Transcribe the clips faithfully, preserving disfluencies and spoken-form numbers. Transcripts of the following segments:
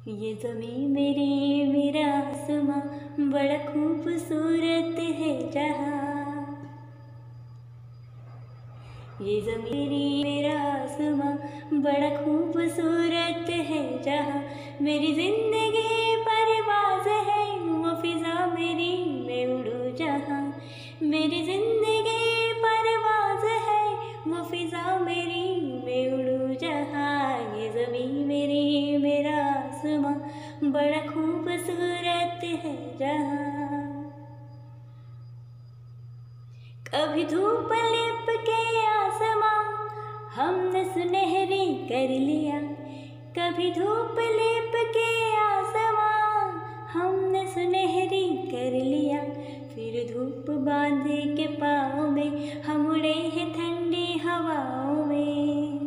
ये ज़मीं मेरी मेरा आसमां बड़ा खूबसूरत है जहाँ। ये ज़मीं मेरी मेरा आसमां बड़ा खूबसूरत है जहाँ। मेरी ज़िंदगी परवाज़ है वो फ़िज़ा मेरी मैं उड़ूँ जहाँ। मेरी ज़िंदगी परवाज़ है वो फ़िज़ा मेरी मैं उड़ूँ जहाँ। ये ज़मीं मेरी मेरा आसमां बड़ा खूबसूरत है जहाँ। कभी धूप लिप के आसमां हमने सुनहरी कर लिया। कभी धूप लिप के आसमां हमने सुनहरी कर लिया। फिर धूप बांधे के पाँव में हम उड़े हैं ठंडी हवाओं में।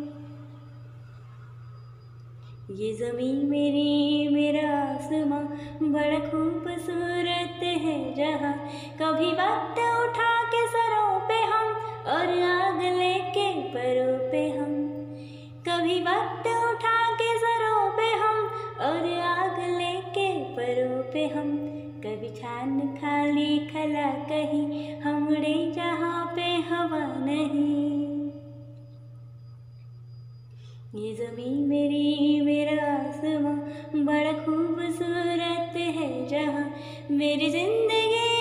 ये ज़मीं मेरी मेरा आसमां बड़ा खूबसूरत है जहाँ। कभी वक्त उठा के सरों पे हम और आग लेके परों पे हम। कभी वक्त उठा के सरों पे हम और आग लेके परों पे हम। कभी छान खाली खला कहीं हम उड़े जहाँ पे हवा नहीं। ये ज़मीं मेरी मेरा आसमां बड़ा खूबसूरत है जहाँ। मेरी ज़िंदगी